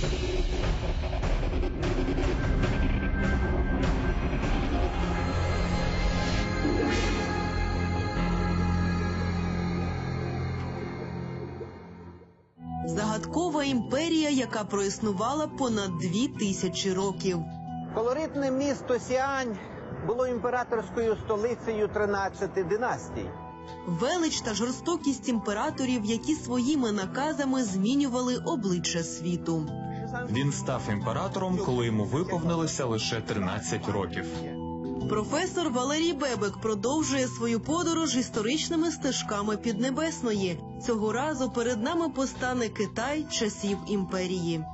Загадкова імперія, яка проіснувала понад 2000 років. Колоритне місто Сіань було імператорською столицею 13 династій. Велич та жорстокість імператорів, які своїми наказами змінювали обличчя світу. Він став імператором, коли йому виповнилося лише 13 років. Професор Валерій Бебек продовжує свою подорож історичними стежками Піднебесної. Цього разу перед нами постане Китай часів імперії.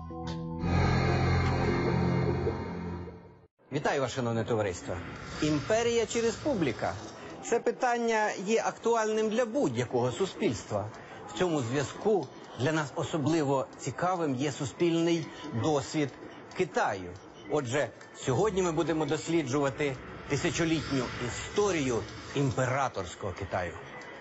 Вітаю вас, шановне товариство. Імперія чи республіка? Це питання є актуальним для будь-якого суспільства. В цьому зв'язку для нас особливо цікавим є суспільний досвід Китаю. Отже, сьогодні ми будемо досліджувати тисячолітню історію імператорського Китаю.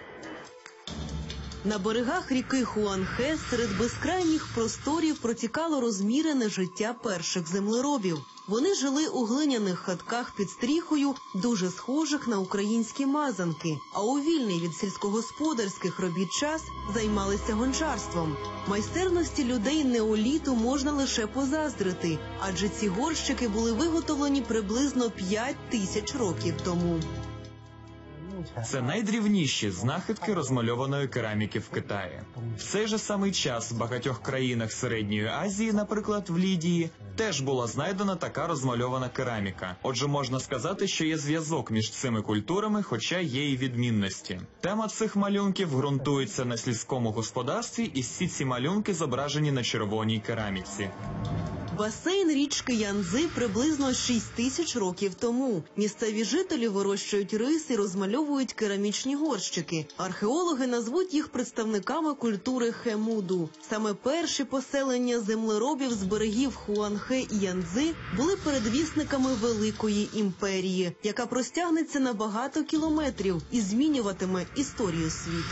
На берегах ріки Хуанхе серед безкрайніх просторів протікало розмірене життя перших землеробів. Вони жили у глиняних хатках під стріхою, дуже схожих на українські мазанки, а у вільний від сільськогосподарських робіт час займалися гончарством. Майстерності людей неоліту можна лише позаздрити, адже ці горщики були виготовлені приблизно 5000 років тому. Це найдрівніші знахідки розмальованої кераміки в Китаї. В цей же самий час в багатьох країнах Середньої Азії, наприклад, в Лідії, теж була знайдена така розмальована кераміка. Отже, можна сказати, що є зв'язок між цими культурами, хоча є і відмінності. Тема цих малюнків ґрунтується на сільському господарстві, і всі ці малюнки зображені на червоній кераміці. Басейн річки Янцзи приблизно 6000 років тому. Місцеві жителі вирощують рис і розмальовують керамічні горщики. Археологи назвуть їх представниками культури Хемуду. Саме перші поселення землеробів з берегів Хуанхе і Янцзи були передвісниками Великої імперії, яка простягнеться на багато кілометрів і змінюватиме історію світу.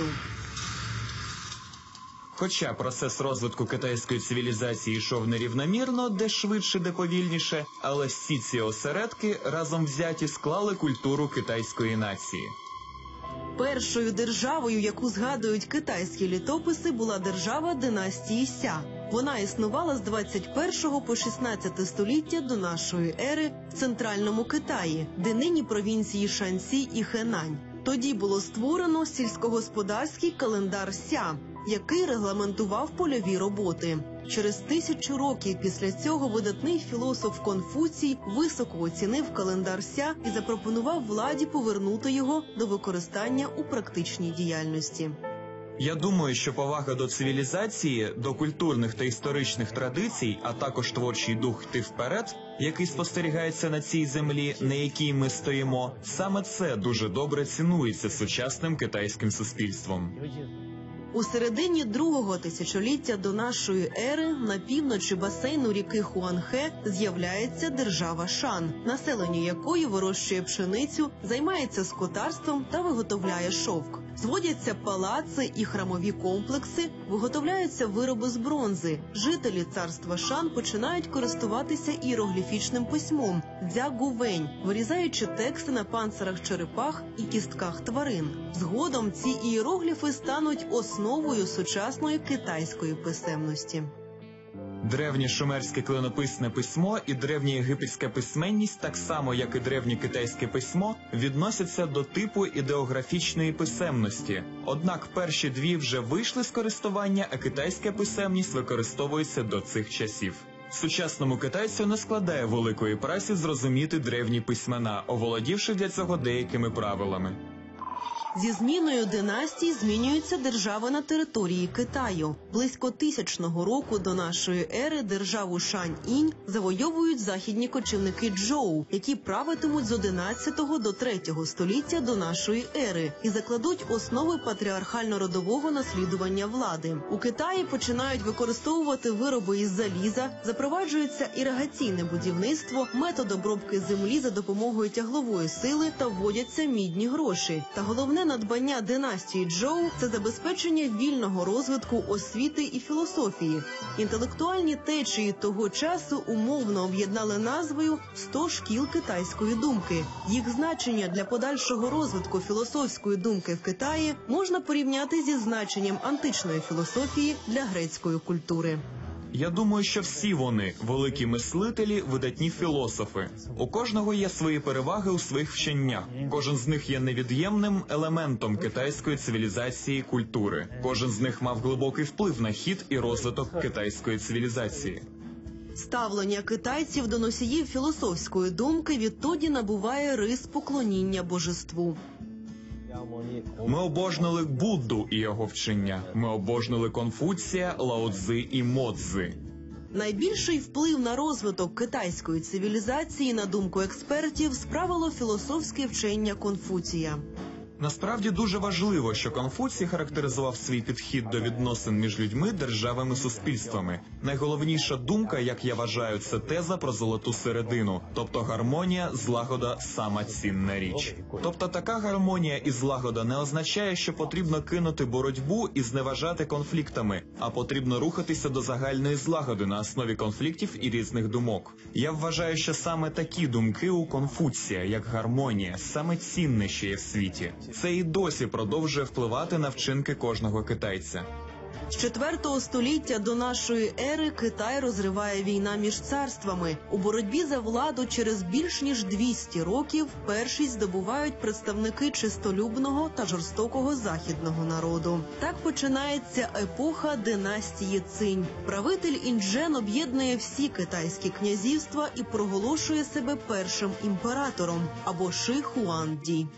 Хоча процес розвитку китайської цивілізації йшов нерівномірно, де швидше, де повільніше, але всі ці осередки разом взяті склали культуру китайської нації. Першою державою, яку згадують китайські літописи, була держава династії Ся. Вона існувала з 21 по 16 століття до нашої ери в центральному Китаї, де нині провінції Шаньсі і Хенань. Тоді було створено сільськогосподарський календар Ся, який регламентував польові роботи. Через 1000 років після цього видатний філософ Конфуцій високо оцінив календар Ся і запропонував владі повернути його до використання у практичній діяльності. Я думаю, що повага до цивілізації, до культурних та історичних традицій, а також творчий дух йти вперед, який спостерігається на цій землі, на якій ми стоїмо, саме це дуже добре цінується сучасним китайським суспільством. У середині другого тисячоліття до нашої ери на півночі басейну ріки Хуанхе з'являється держава Шан, населення якої вирощує пшеницю, займається скотарством та виготовляє шовк. Зводяться палаци і храмові комплекси, виготовляються вироби з бронзи. Жителі царства Шан починають користуватися іерогліфічним письмом – дзягувень, вирізаючи тексти на панцирах черепах і кістках тварин. Згодом ці ієрогліфи стануть основою сучасної китайської писемності. Древнє шумерське клинописне письмо і древньоєгипетська письменність, так само як і древнє китайське письмо, відносяться до типу ідеографічної писемності. Однак перші дві вже вийшли з користування, а китайська писемність використовується до цих часів. Сучасному китайцю не складає великої праці зрозуміти древні письмена, оволодівши для цього деякими правилами. Зі зміною династій змінюються держави на території Китаю. Близько 1000 року до нашої ери державу Шань-Інь завойовують західні кочівники Джоу, які правитимуть з 11 до 3 століття до нашої ери і закладуть основи патріархально-родового наслідування влади. У Китаї починають використовувати вироби із заліза, запроваджується іригаційне будівництво, метод обробки землі за допомогою тяглової сили та вводяться мідні гроші. Та головне надбання династії Джоу – це забезпечення вільного розвитку освіти і філософії. Інтелектуальні течії того часу умовно об'єднали назвою «100 шкіл китайської думки». Їх значення для подальшого розвитку філософської думки в Китаї можна порівняти зі значенням античної філософії для грецької культури. Я думаю, що всі вони – великі мислителі, видатні філософи. У кожного є свої переваги у своїх вченнях. Кожен з них є невід'ємним елементом китайської цивілізації і культури. Кожен з них мав глибокий вплив на хід і розвиток китайської цивілізації. Ставлення китайців до носіїв філософської думки відтоді набуває рис поклоніння божеству. Ми обожнили Будду і його вчення. Ми обожнили Конфуція, Лао Цзи і Мо Цзи. Найбільший вплив на розвиток китайської цивілізації, на думку експертів, справило філософське вчення Конфуція. Насправді дуже важливо, що Конфуцій характеризував свій підхід до відносин між людьми, державами, суспільствами. Найголовніша думка, як я вважаю, це теза про золоту середину, тобто гармонія, злагода – сама цінна річ. Тобто така гармонія і злагода не означає, що потрібно кинути боротьбу і зневажати конфліктами, а потрібно рухатися до загальної злагоди на основі конфліктів і різних думок. Я вважаю, що саме такі думки у Конфуція, як гармонія, саме цінне, що є в світі. Це і досі продовжує впливати на вчинки кожного китайця. З 4 століття до нашої ери Китай розриває війна між царствами. У боротьбі за владу через більш ніж 200 років першість здобувають представники чистолюбного та жорстокого західного народу. Так починається епоха династії Цинь. Правитель Інджен об'єднує всі китайські князівства і проголошує себе першим імператором, або Ши Хуанді.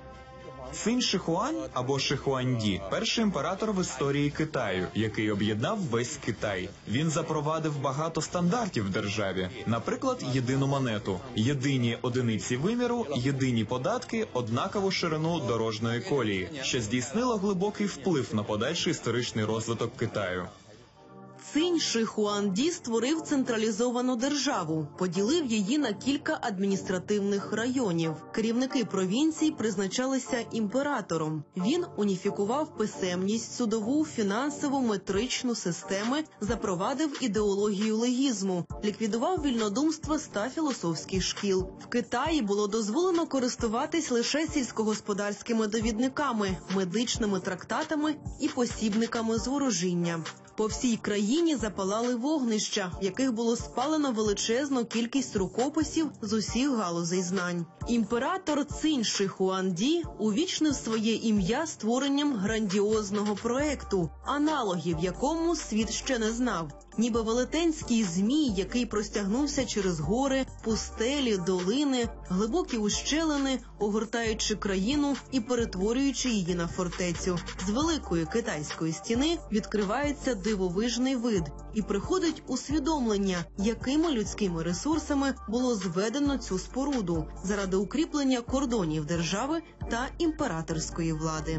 Цинь Шихуань, або Шихуанді – перший імператор в історії Китаю, який об'єднав весь Китай. Він запровадив багато стандартів в державі. Наприклад, єдину монету, єдині одиниці виміру, єдині податки, однакову ширину дорожньої колії, що здійснило глибокий вплив на подальший історичний розвиток Китаю. Цинь Ши Хуанді створив централізовану державу, поділив її на кілька адміністративних районів. Керівники провінцій призначалися імператором. Він уніфікував писемність, судову, фінансову, метричну системи, запровадив ідеологію легізму, ліквідував вільнодумство 100 філософських шкіл. В Китаї було дозволено користуватись лише сільськогосподарськими довідниками, медичними трактатами і посібниками з ворожіння. По всій країні запалали вогнища, в яких було спалено величезну кількість рукописів з усіх галузей знань. Імператор Цинь Ши Хуанді увічнив своє ім'я створенням грандіозного проекту, аналогів якому світ ще не знав. Ніби велетенський змій, який простягнувся через гори, пустелі, долини, глибокі ущелини, огортаючи країну і перетворюючи її на фортецю. З великої китайської стіни відкривається дивовижний вид і приходить усвідомлення, якими людськими ресурсами було зведено цю споруду заради укріплення кордонів держави та імператорської влади.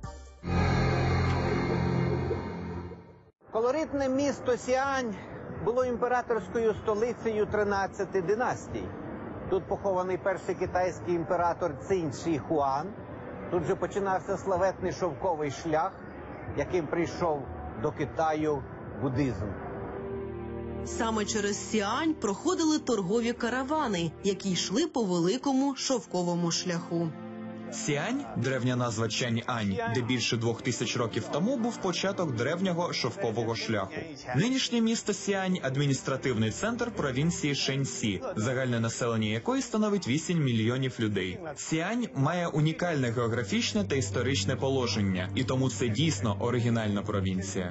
Колоритне місто Сіань було імператорською столицею 13 династій. Тут похований перший китайський імператор Цинь Ши Хуан. Тут же починався славетний шовковий шлях, яким прийшов до Китаю буддизм. Саме через Сіань проходили торгові каравани, які йшли по великому шовковому шляху. Сіань, древня назва Чань-Ань, де більше 2000 років тому був початок древнього шовкового шляху. Нинішнє місто Сіань – адміністративний центр провінції Шеньсі, загальне населення якої становить 8 мільйонів людей. Сіань має унікальне географічне та історичне положення, і тому це дійсно оригінальна провінція.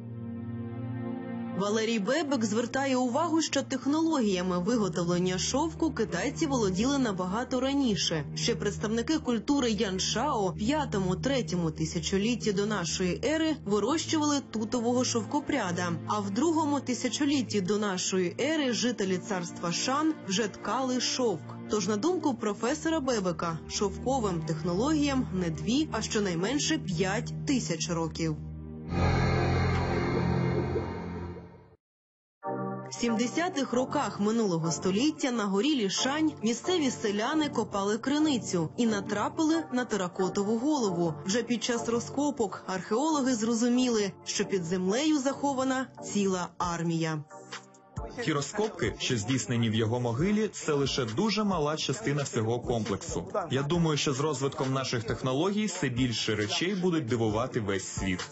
Валерій Бебек звертає увагу, що технологіями виготовлення шовку китайці володіли набагато раніше. Ще представники культури Яншао в 5-3 тисячолітті до нашої ери вирощували тутового шовкопряда, а в 2 тисячолітті до нашої ери жителі царства Шан вже ткали шовк. Тож, на думку професора Бебека, шовковим технологіям не 2, а щонайменше 5 тисяч років. В 70-х роках минулого століття на горі Лішань місцеві селяни копали криницю і натрапили на теракотову голову. Вже під час розкопок археологи зрозуміли, що під землею захована ціла армія. Ті розкопки, що здійснені в його могилі, це лише дуже мала частина всього комплексу. Я думаю, що з розвитком наших технологій все більше речей будуть дивувати весь світ.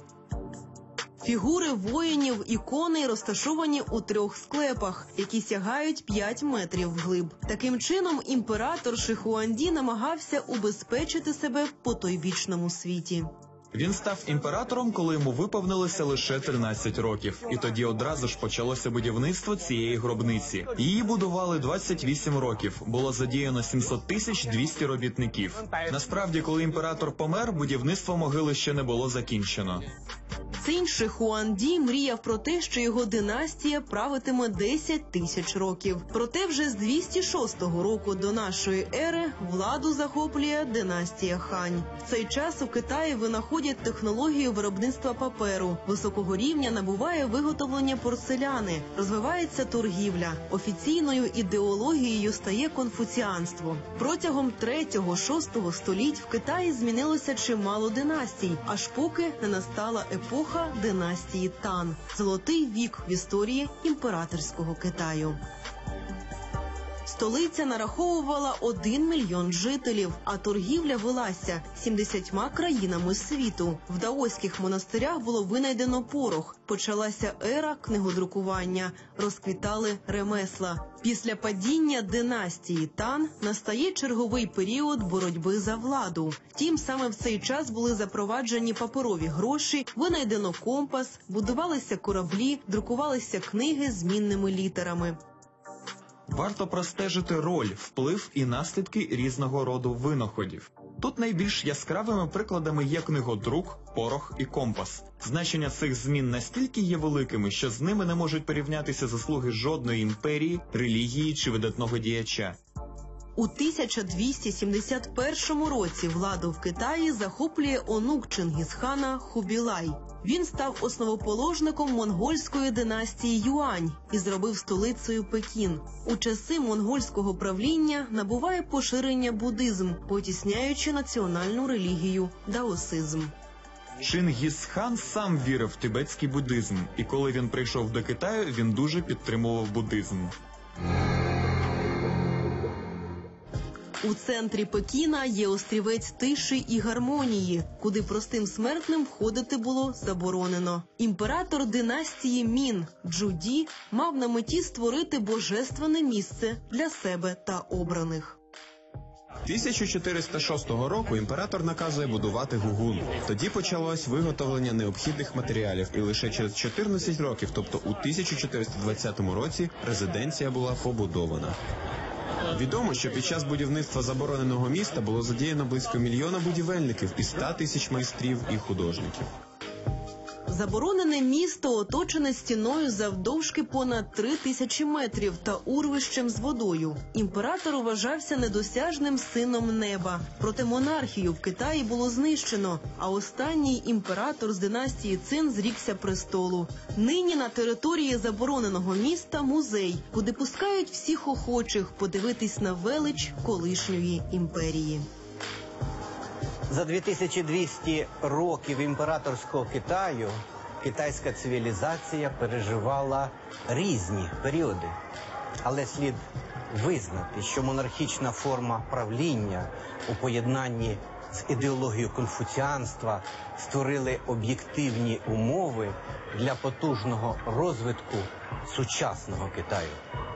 Фігури воїнів і коней розташовані у 3 склепах, які сягають 5 метрів вглиб. Таким чином, імператор Шихуанді намагався убезпечити себе в потойбічному світі. Він став імператором, коли йому виповнилося лише 13 років. І тоді одразу ж почалося будівництво цієї гробниці. Її будували 28 років. Було задіяно 700 200 робітників. Насправді, коли імператор помер, будівництво могили ще не було закінчено. Цинь Шихуанді мріяв про те, що його династія правитиме 10 тисяч років. Проте вже з 206 року до нашої ери владу захоплює династія Хань. В цей час у Китаї винаходять технологію виробництва паперу. Високого рівня набуває виготовлення порцеляни. Розвивається торгівля. Офіційною ідеологією стає конфуціанство. Протягом 3-6 століть в Китаї змінилося чимало династій, аж поки не настала епоха династії Тан – золотий вік в історії імператорського Китаю. Столиця нараховувала 1 мільйон жителів, а торгівля велася 70 країнами світу. В даоських монастирях було винайдено порох. Почалася ера книгодрукування, розквітали ремесла. Після падіння династії Тан настає черговий період боротьби за владу. Втім, саме в цей час були запроваджені паперові гроші, винайдено компас, будувалися кораблі, друкувалися книги з змінними літерами. Варто простежити роль, вплив і наслідки різного роду винаходів. Тут найбільш яскравими прикладами є книгодрук, порох і компас. Значення цих змін настільки є великими, що з ними не можуть порівнятися заслуги жодної імперії, релігії чи видатного діяча. У 1271 році владу в Китаї захоплює онук Чингісхана Хубілай. Він став основоположником монгольської династії Юань і зробив столицею Пекін. У часи монгольського правління набуває поширення буддизм, потісняючи національну релігію – даосизм. Чингісхан сам вірив в тибетський буддизм, і коли він прийшов до Китаю, він дуже підтримував буддизм. У центрі Пекіна є острівець тиші і гармонії, куди простим смертним входити було заборонено. Імператор династії Мін Джуді мав на меті створити божественне місце для себе та обраних. 1406 року імператор наказує будувати Гугун. Тоді почалось виготовлення необхідних матеріалів, і лише через 14 років, тобто у 1420 році, резиденція була побудована. Відомо, що під час будівництва забороненого міста було задіяно близько 1 мільйона будівельників і 100 тисяч майстрів і художників. Заборонене місто оточене стіною завдовжки понад 3000 метрів та урвищем з водою. Імператор вважався недосяжним сином неба. Проте монархію в Китаї було знищено, а останній імператор з династії Цин зрікся престолу. Нині на території забороненого міста музей, куди пускають всіх охочих подивитись на велич колишньої імперії. За 2200 років імператорського Китаю китайська цивілізація переживала різні періоди. Але слід визнати, що монархічна форма правління у поєднанні з ідеологією конфуціанства створили об'єктивні умови для потужного розвитку сучасного Китаю.